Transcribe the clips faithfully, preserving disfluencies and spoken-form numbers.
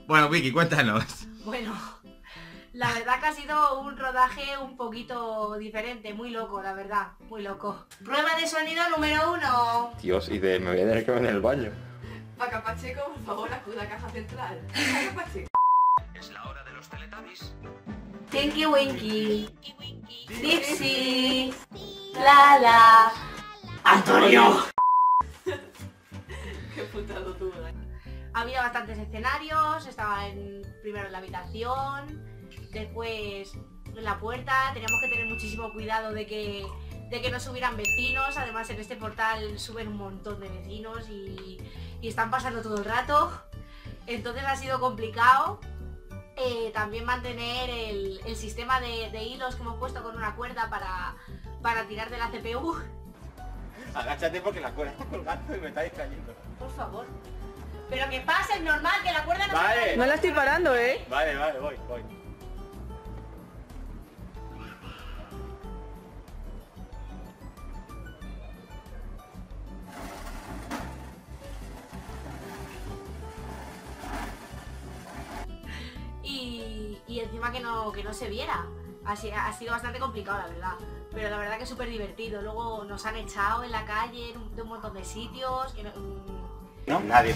Bueno, Vicky, cuéntanos. Bueno, la verdad que ha sido un rodaje un poquito diferente, muy loco, la verdad, muy loco. Prueba de sonido número uno. Dios, y de me voy a tener que ver en el baño. Paca Pacheco, por favor, acuda a caja central. Paca Pacheco. Es la hora de los Teletubbies. Tinky Winky, Dipsy, Lala, Antonio. Qué putado tú, ¿eh? Había bastantes escenarios, estaba en, primero en la habitación, después en la puerta, teníamos que tener muchísimo cuidado de que, de que no subieran vecinos, además en este portal suben un montón de vecinos y, y están pasando todo el rato, entonces ha sido complicado. Eh, también mantener el, el sistema de, de hilos que hemos puesto con una cuerda para, para tirar de la C P U. Agáchate porque la cuerda está colgando y me está distrayendo. Por favor. Pero que pase, es normal, que la cuerda no Vale. se... No la estoy parando, ¿eh? Vale, vale, voy, voy. Y, y encima que no, que no se viera. Así, ha sido bastante complicado, la verdad. Pero la verdad que es súper divertido. Luego nos han echado en la calle en un- de un montón de sitios. Que no- mm, ¿No? Nadie.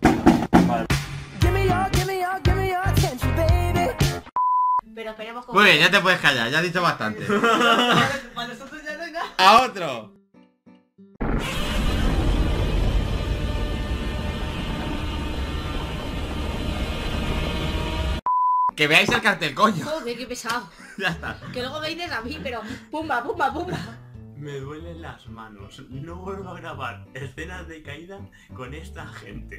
pero esperemos que... Muy bien, ya te puedes callar, ya has dicho bastante. Para nosotros ya no hay nada. ¡A otro! Que veáis el cartel, coño. Joder, qué pesado. Ya está. Que luego me dices a mí, pero pumba, pumba, pumba. Me duelen las manos. No vuelvo a grabar escenas de caída con esta gente.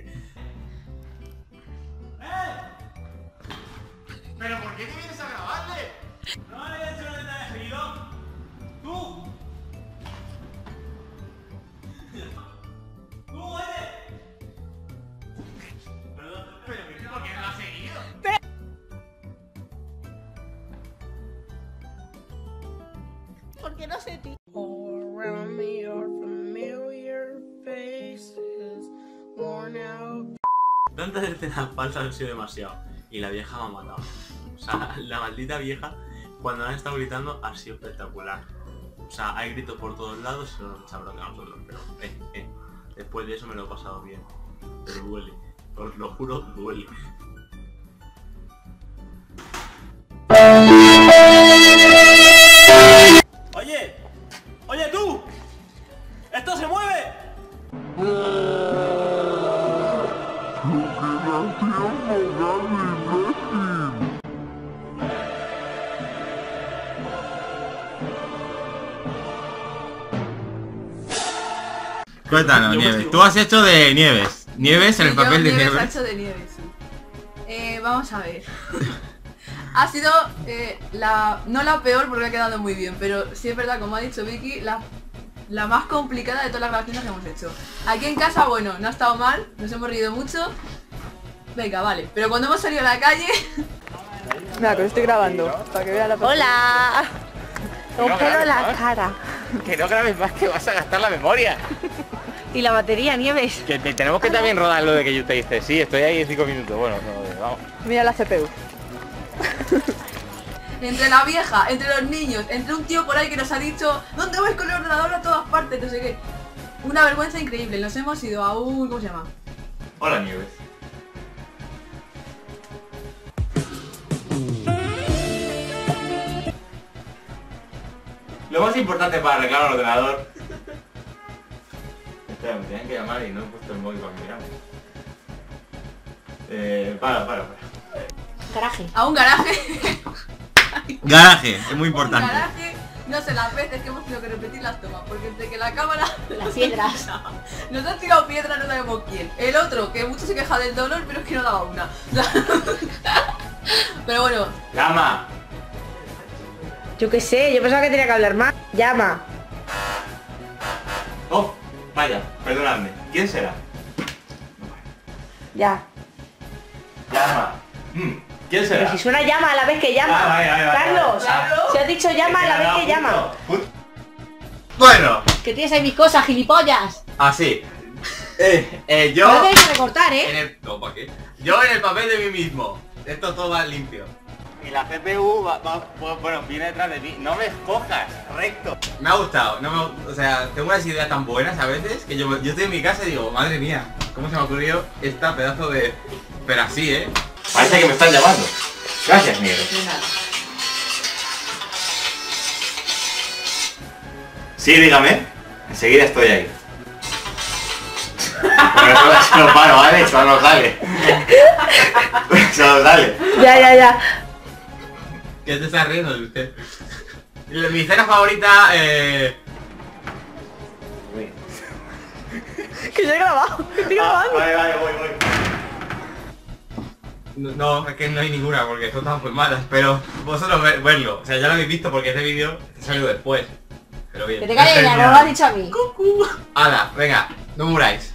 ¡Eh! ¿Pero por qué te vienes a grabarle? ¿No le he hecho lo que te has elegido? ¡Tú! ¡Tú, oye! Perdón, ¿Pero por qué no lo has seguido? Porque no sé ti. tantas escenas falsas han sido demasiado. Y la vieja me ha matado. O sea, la maldita vieja, cuando la han estado gritando, ha sido espectacular. O sea, hay gritos por todos lados y no nos sabrán a nosotros, pero eh, eh. Después de eso me lo he pasado bien. Pero duele. Os lo juro, duele. ¡Oye! ¡Oye tú! ¡Esto se mueve! Cuéntanos, Yo me Nieves. estoy- Tú has hecho de Nieves. Nieves en el Sí, papel yo de Nieves Nieves. ha hecho de Nieves, sí. Eh, vamos a ver. Ha sido eh, la... no la peor porque ha quedado muy bien, pero sí es verdad, como ha dicho Vicky, la, la más complicada de todas las grabaciones que hemos hecho. Aquí en casa, bueno, no ha estado mal, nos hemos reído mucho. Venga, vale. Pero cuando hemos salido a la calle... Mira, que lo estoy grabando, para que vea la... ¡Hola! Un pelo en la cara. Que no grabes más, que vas a gastar la memoria. Y la batería, Nieves. Que te- tenemos que también rodar lo de que yo te dice. Sí, estoy ahí en cinco minutos. Bueno, no, vamos. Mira la C P U. Entre la vieja, entre los niños, entre un tío por ahí que nos ha dicho ¿dónde vais con el ordenador a todas partes? No sé qué. Una vergüenza increíble. Nos hemos ido a un... ¿cómo se llama? Hola, Nieves. Lo más importante para arreglar el ordenador... Espera, me tenían que llamar y no he puesto el móvil para mirar. Eh, para, para, para. Garaje. A un garaje. Garaje, es muy Un importante. garaje. No sé, las veces que hemos tenido que repetir las tomas. Porque entre que la cámara... Las piedras. Nos han tirado piedras, no sabemos quién. El otro, que mucho se queja del dolor, pero es que no daba una. Pero bueno. ¡Llama! Yo qué sé, yo pensaba que tenía que hablar más. Llama. Oh, vaya, perdonadme. ¿Quién será? Ya. Llama. Mm, ¿Quién será? Pero si suena llama a la vez que llama. Ah, vale, vale, vale, Carlos, vale. Claro. si has dicho llama a la vez que llama. Bueno, Que tienes ahí mis cosas, gilipollas. así. Eh, eh, Yo yo... tenéis que recortar, En ¿eh? el... No, ¿para qué? Yo en el papel de mí mismo. Esto todo va limpio. Y la C P U va, va- bueno, viene detrás de ti. No me escojas, recto. Me ha gustado, no me, o sea, tengo unas ideas tan buenas a veces que yo, yo estoy en mi casa y digo, madre mía, ¿cómo se me ha ocurrido esta pedazo de... Pero así, ¿eh? Parece que me están llamando. Gracias, Miguel. De nada. Sí, dígame. Enseguida estoy ahí. Bueno, eso, eso no paro, ¿vale? Eso no sale. Eso no sale. Ya, ya, ya. ¿Qué te estás riendo de usted? Mi cena favorita, eh... Que yo he grabado. Que estoy Ah, vale, vale, voy, voy. No, no, es que no hay ninguna porque son tan muy malas, pero vosotros ver- verlo. O sea, ya lo habéis visto porque este vídeo salió después. Pero bien. Que te calles, ya, no me lo has dicho a mí. Hala, venga, no muráis.